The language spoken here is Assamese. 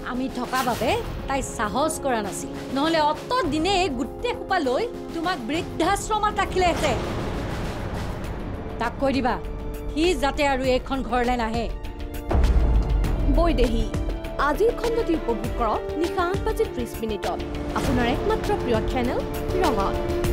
আমি থকা বাবে তাই সাহস কৰা নাছিল নহলে অত দিনে গুটে খোপা লৈ তোমাক বৃদ্ধাশ্ৰমত ৰাখিলেহেঁতে তাক কৈ দিবা সি যাতে আৰু এইখন ঘৰলৈ নাহে বৈদেহী আজিৰ খণ্ডটি উপভোগ কৰক নিশা 8:30 আপোনাৰ একমাত্ৰ প্ৰিয় চেনেল ৰঙত